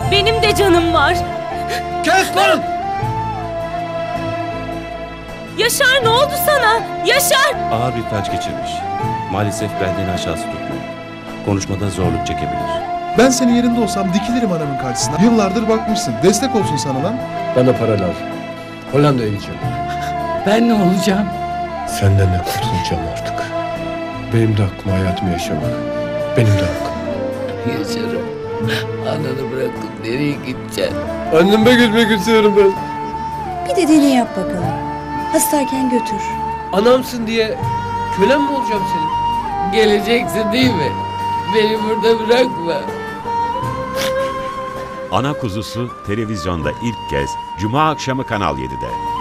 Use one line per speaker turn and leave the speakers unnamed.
Benim de canım var.
Kes lan!
Yaşar, ne oldu sana? Yaşar!
Ağır bir felç geçirmiş. Maalesef belden aşağısı tutmuyor. Konuşmada zorluk çekebilir.
Ben senin yerinde olsam dikilirim anamın karşısına. Yıllardır bakmışsın. Destek olsun sana lan.
Bana para lazım. Hollanda'ya gideceğim.
Ben ne olacağım?
Senden de kurtulacağım artık. Benim de hakkım hayatımı yaşamak. Benim de hakkım.
Yaşarım. Ananı bırakıp nereye gideceksin?
Anneme gitmek istiyorum ben.
Bir de deney yap bakalım. Hastayken götür.
Anamsın diye kölem mi olacağım senin?
Geleceksin değil mi? Beni burada bırakma.
Ana Kuzusu televizyonda ilk kez Cuma akşamı Kanal 7'de.